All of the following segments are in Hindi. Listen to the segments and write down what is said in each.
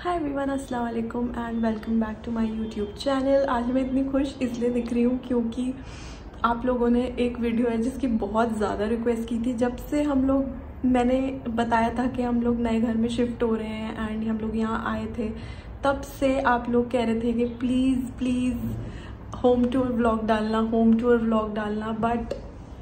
हाय एवरीवन, अस्सलाम वालेकुम and welcome back to my YouTube channel. आज मैं इतनी खुश इसलिए दिख रही हूँ क्योंकि आप लोगों ने एक वीडियो है जिसकी बहुत ज़्यादा रिक्वेस्ट की थी। जब से मैंने बताया था कि हम लोग नए घर में शिफ्ट हो रहे हैं एंड हम लोग यहाँ आए थे, तब से आप लोग कह रहे थे कि प्लीज़ होम टूर व्लॉग डालना। बट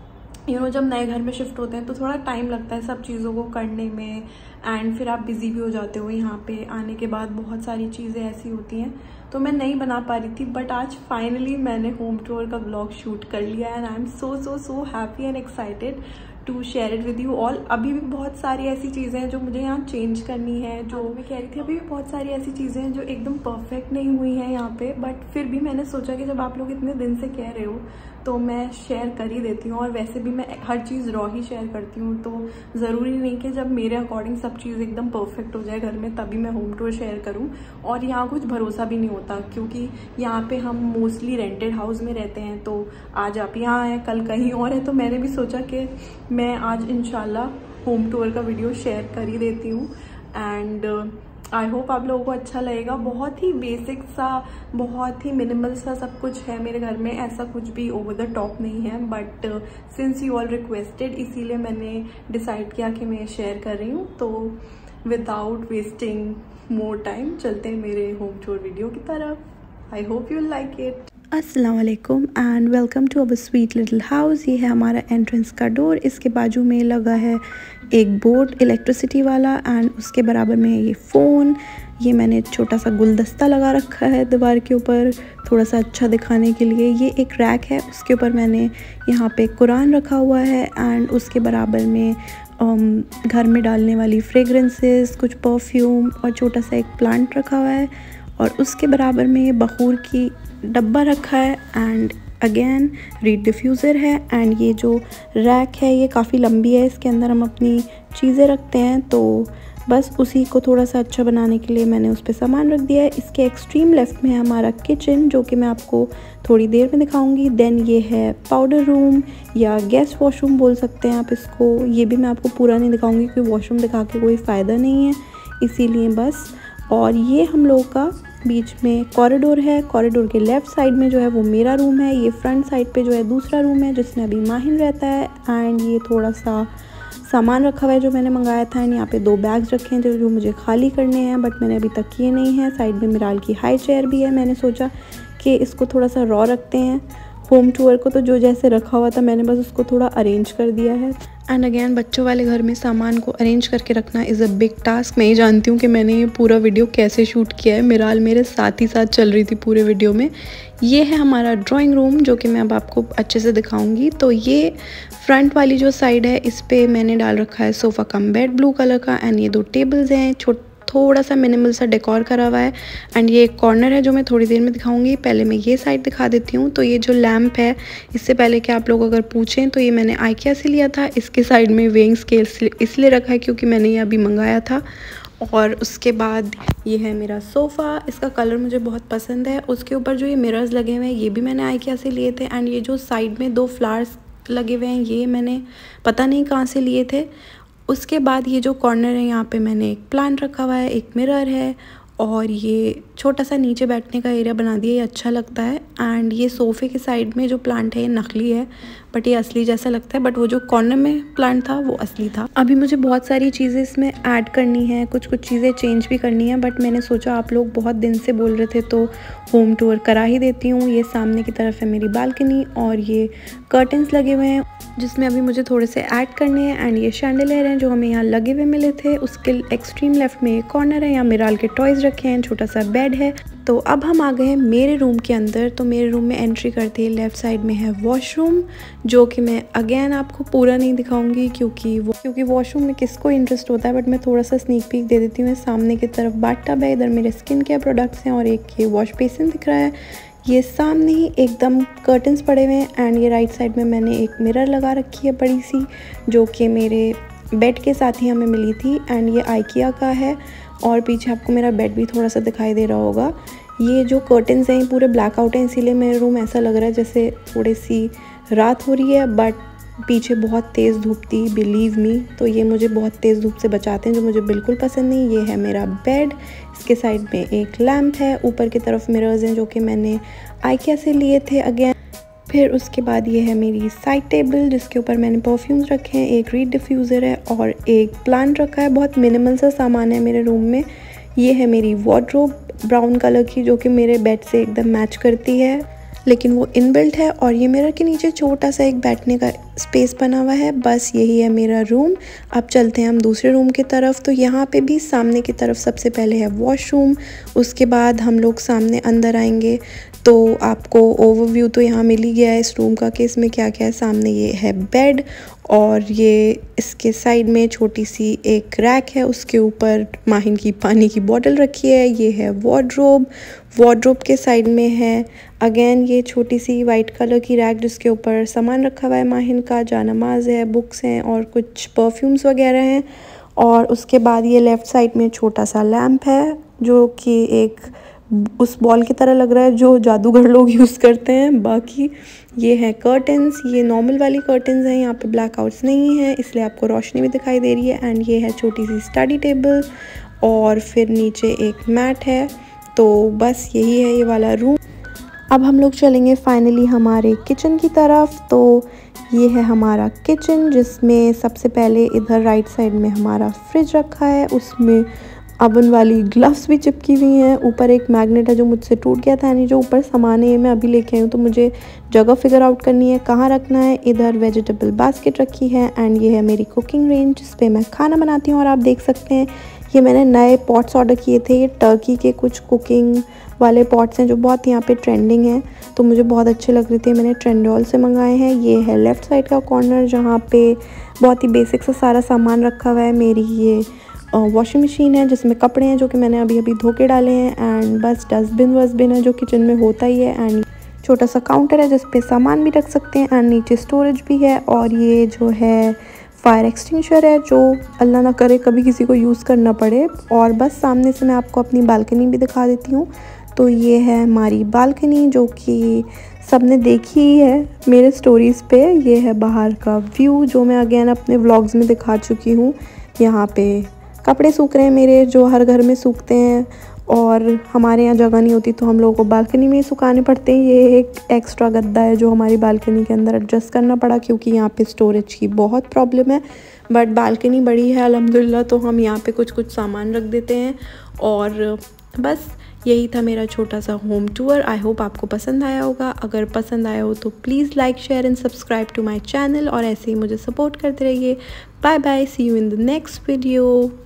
जब नए घर में शिफ्ट होते हैं तो थोड़ा टाइम लगता है सब चीज़ों को करने में एंड फिर आप बिज़ी भी हो जाते हो। यहाँ पे आने के बाद बहुत सारी चीज़ें ऐसी होती हैं तो मैं नहीं बना पा रही थी। बट आज फाइनली मैंने होम टूर का व्लॉग शूट कर लिया and I am so happy and excited to share it with you all. अभी भी बहुत सारी ऐसी चीज़ें हैं जो मुझे यहाँ चेंज करनी है। जो मैं कह रही थी, अभी भी बहुत सारी ऐसी चीज़ें हैं जो एकदम परफेक्ट नहीं हुई हैं यहाँ पे। बट फिर भी मैंने सोचा कि जब आप लोग इतने दिन से कह रहे हो तो मैं शेयर कर ही देती हूँ। और वैसे भी मैं हर चीज़ रॉ ही शेयर करती हूँ, तो ज़रूरी नहीं कि जब मेरे अकॉर्डिंग सब चीज़ एकदम परफेक्ट हो जाए घर में तभी मैं होम टूर शेयर करूँ। और यहाँ कुछ भरोसा भी नहीं होता क्योंकि यहाँ पे हम मोस्टली रेंटेड हाउस में रहते हैं। तो आज आप यहाँ हैं, कल कहीं और है, तो मैंने भी सोचा कि मैं आज इंशाल्लाह होम टूर का वीडियो शेयर कर ही देती हूँ। एंड आई होप आप लोगों को अच्छा लगेगा। बहुत ही बेसिक सा, बहुत ही मिनिमल सा सब कुछ है मेरे घर में, ऐसा कुछ भी ओवर द टॉप नहीं है। But since you all requested, इसीलिए मैंने डिसाइड किया कि मैं शेयर कर रही हूँ। तो विदाउट वेस्टिंग मोर टाइम चलते हैं मेरे होम टूर वीडियो की तरफ। I hope you like it. अस्सलाम वालेकुम and welcome to our sweet little house. ये है हमारा एंट्रेंस का डोर। इसके बाजू में लगा है एक बोर्ड इलेक्ट्रिसिटी वाला एंड उसके बराबर में है ये फ़ोन। ये मैंने छोटा सा गुलदस्ता लगा रखा है दीवार के ऊपर थोड़ा सा अच्छा दिखाने के लिए। ये एक रैक है, उसके ऊपर मैंने यहाँ पे कुरान रखा हुआ है एंड उसके बराबर में घर में डालने वाली फ्रेगरेंसेस, कुछ परफ्यूम और छोटा सा एक प्लांट रखा हुआ है। और उसके बराबर में ये बखूर की डब्बा रखा है एंड अगेन रीड डिफ्यूज़र है। एंड ये जो रैक है ये काफ़ी लंबी है, इसके अंदर हम अपनी चीज़ें रखते हैं, तो बस उसी को थोड़ा सा अच्छा बनाने के लिए मैंने उस पर सामान रख दिया है। इसके एक्सट्रीम लेफ़्ट में है हमारा किचन, जो कि मैं आपको थोड़ी देर में दिखाऊंगी। देन ये है पाउडर रूम या गेस्ट वॉशरूम बोल सकते हैं आप इसको। ये भी मैं आपको पूरा नहीं दिखाऊंगी क्योंकि वॉशरूम दिखा के कोई फ़ायदा नहीं है, इसीलिए बस। और ये हम लोगों का बीच में कॉरिडोर है। कॉरिडोर के लेफ़्ट साइड में जो है वो मेरा रूम है। ये फ्रंट साइड पे जो है दूसरा रूम है जिसमें अभी माहिन रहता है। एंड ये थोड़ा सा सामान रखा हुआ है जो मैंने मंगाया था। एंड यहाँ पे 2 बैग्स रखे हैं जो मुझे खाली करने हैं, बट मैंने अभी तक किए नहीं हैं। साइड में मिराल की हाई चेयर भी है। मैंने सोचा कि इसको थोड़ा सा रॉ रखते हैं। होम टूर को तो जो जैसे रखा हुआ था मैंने बस उसको थोड़ा अरेंज कर दिया है। एंड अगेन बच्चों वाले घर में सामान को अरेंज करके रखना इज़ अ बिग टास्क। मैं ही जानती हूँ कि मैंने ये पूरा वीडियो कैसे शूट किया है। मिराल मेरे साथ ही साथ चल रही थी पूरे वीडियो में। ये है हमारा ड्राइंग रूम जो कि मैं अब आपको अच्छे से दिखाऊंगी। तो ये फ्रंट वाली जो साइड है इस पर मैंने डाल रखा है sofa cum bed blue colour का। एंड ये 2 टेबल्स हैं, थोड़ा सा मिनिमल सा डेकोर करा हुआ है। एंड ये एक कॉर्नर है जो मैं थोड़ी देर में दिखाऊंगी। पहले मैं ये साइड दिखा देती हूँ। तो ये जो लैम्प है, इससे पहले कि आप लोग अगर पूछें तो ये मैंने आइकिया से लिया था। इसके साइड में वेइंग स्केल इसलिए रखा है क्योंकि मैंने ये अभी मंगाया था। और उसके बाद ये है मेरा सोफ़ा, इसका कलर मुझे बहुत पसंद है। उसके ऊपर जो ये मिरर्स लगे हुए हैं ये भी मैंने आइकिया से लिए थे। एंड ये जो साइड में 2 फ्लावर्स लगे हुए हैं ये मैंने पता नहीं कहाँ से लिए थे। उसके बाद ये जो कॉर्नर है यहाँ पे मैंने एक प्लांट रखा हुआ है, एक मिरर है और ये छोटा सा नीचे बैठने का एरिया बना दिया, ये अच्छा लगता है। एंड ये सोफ़े के साइड में जो प्लांट है ये नकली है बट ये असली जैसा लगता है, बट वो जो कॉर्नर में प्लांट था वो असली था। अभी मुझे बहुत सारी चीज़ें इसमें ऐड करनी है, कुछ चीज़ें चेंज भी करनी है, बट मैंने सोचा आप लोग बहुत दिन से बोल रहे थे तो होम टूर करा ही देती हूँ। ये सामने की तरफ है मेरी बालकनी और ये कर्टन्स लगे हुए हैं जिसमें अभी मुझे थोड़े से ऐड करने हैं। एंड ये शैंडलियर हैं जो हमें यहाँ लगे हुए मिले थे। उसके एक्सट्रीम लेफ्ट में एक कॉर्नर है, यहाँ मिराल के टॉयज़ रखे हैं, छोटा सा बेड है। तो अब हम आ गए हैं मेरे रूम के अंदर। तो मेरे रूम में एंट्री करते ही लेफ़्ट साइड में है वॉशरूम, जो कि मैं अगेन आपको पूरा नहीं दिखाऊंगी क्योंकि वॉशरूम में किसको इंटरेस्ट होता है, बट मैं थोड़ा सा स्नीक पीक दे देती हूँ। सामने की तरफ बाथटब है, इधर मेरे स्किन केयर प्रोडक्ट्स हैं और एक ये वॉश बेसिन दिख रहा है। ये सामने ही एकदम कर्टन्स पड़े हुए हैं। एंड ये राइट साइड में मैंने एक मिरर लगा रखी है बड़ी सी, जो कि मेरे बेड के साथ ही हमें मिली थी। एंड ये आइकिया का है और पीछे आपको मेरा बेड भी थोड़ा सा दिखाई दे रहा होगा। ये जो कर्टन्स हैं ये पूरे ब्लैकआउट हैं, इसीलिए मेरा रूम ऐसा लग रहा है जैसे थोड़ी सी रात हो रही है, बट पीछे बहुत तेज़ धूप थी, बिलीव मी। तो ये मुझे बहुत तेज़ धूप से बचाते हैं जो मुझे बिल्कुल पसंद नहीं। ये है मेरा बेड, इसके साइड में एक लैम्प है, ऊपर की तरफ मिरर्स हैं जो कि मैंने आइकिया से लिए थे अगेन। फिर उसके बाद ये है मेरी साइड टेबल जिसके ऊपर मैंने परफ्यूम्स रखे हैं, एक रीड डिफ्यूज़र है और एक प्लांट रखा है। बहुत मिनिमल सा सामान है मेरे रूम में। ये है मेरी वार्डरोब ब्राउन कलर की जो कि मेरे बेड से एकदम मैच करती है, लेकिन वो इनबिल्ट है। और ये मिरर के नीचे छोटा सा एक बैठने का स्पेस बना हुआ है। बस यही है मेरा रूम। अब चलते हैं हम दूसरे रूम की तरफ। तो यहाँ पे भी सामने की तरफ सबसे पहले है वॉशरूम, उसके बाद हम लोग सामने अंदर आएंगे तो आपको ओवरव्यू तो यहाँ मिल ही गया है इस रूम का कि इसमें क्या क्या है। सामने ये है बेड और ये इसके साइड में छोटी सी एक रैक है, उसके ऊपर माहिन की पानी की बोतल रखी है। ये है वार्डरोब के साइड में है अगेन ये छोटी सी वाइट कलर की रैक जिसके ऊपर सामान रखा हुआ है माहिन का, जानमाज है, बुक्स हैं और कुछ परफ्यूम्स वगैरह हैं। और उसके बाद ये लेफ़्ट साइड में छोटा सा लैम्प है जो कि एक उस बॉल की तरह लग रहा है जो जादूगर लोग यूज़ करते हैं। बाकी ये है कर्टन्स, ये नॉर्मल वाली कर्टन्स हैं, यहाँ पे ब्लैकआउट्स नहीं है इसलिए आपको रोशनी भी दिखाई दे रही है। एंड ये है छोटी सी स्टडी टेबल और फिर नीचे एक मैट है। तो बस यही है ये वाला रूम। अब हम लोग चलेंगे फाइनली हमारे किचन की तरफ। तो ये है हमारा किचन जिसमें सबसे पहले इधर राइट साइड में हमारा फ्रिज रखा है, उसमें अवन वाली ग्लव्स भी चिपकी हुई हैं। ऊपर एक मैग्नेट है जो मुझसे टूट गया था, यानी जो ऊपर सामान है मैं अभी लेके आई हूँ, तो मुझे जगह फिगर आउट करनी है कहाँ रखना है। इधर वेजिटेबल बास्केट रखी है एंड ये है मेरी कुकिंग रेंज जिस पे मैं खाना बनाती हूँ। और आप देख सकते हैं ये मैंने नए पॉट्स ऑर्डर किए थे, ये टर्की के कुछ कुकिंग वाले पॉट्स हैं जो बहुत यहाँ पे ट्रेंडिंग हैं, तो मुझे बहुत अच्छे लग रहे थे, मैंने ट्रेंडॉल से मंगाए हैं। ये है लेफ़्ट साइड का कॉर्नर जहाँ पे बहुत ही बेसिक सा सारा सामान रखा हुआ है। मेरी ये वॉशिंग मशीन है जिसमें कपड़े हैं जो कि मैंने अभी अभी धो के डाले हैं। एंड बस डस्टबिन है जो किचन में होता ही है। एंड छोटा सा काउंटर है जिस पे सामान भी रख सकते हैं एंड नीचे स्टोरेज भी है। और ये जो है फायर एक्सटिंग्विशर है जो अल्लाह ना करे कभी किसी को यूज़ करना पड़े। और बस सामने से मैं आपको अपनी बालकनी भी दिखा देती हूँ। तो ये है हमारी बालकनी जो कि सबने देखी ही है मेरे स्टोरीज़ पे। ये है बाहर का व्यू जो मैं अगेन अपने व्लॉग्स में दिखा चुकी हूँ। यहाँ पे कपड़े सूख रहे हैं मेरे जो हर घर में सूखते हैं और हमारे यहाँ जगह नहीं होती तो हम लोगों को बालकनी में ही सुखाने पड़ते हैं। ये एक एक्स्ट्रा गद्दा है जो हमारी बालकनी के अंदर एडजस्ट करना पड़ा क्योंकि यहाँ पे स्टोरेज की बहुत प्रॉब्लम है। बट बालकनी बड़ी है अल्हम्दुलिल्लाह, तो हम यहाँ पे कुछ सामान रख देते हैं। और बस यही था मेरा छोटा सा होम टूर। आई होप आपको पसंद आया होगा। अगर पसंद आया हो तो please like share and subscribe to my channel और ऐसे ही मुझे सपोर्ट करते रहिए। Bye bye, see you in the next video.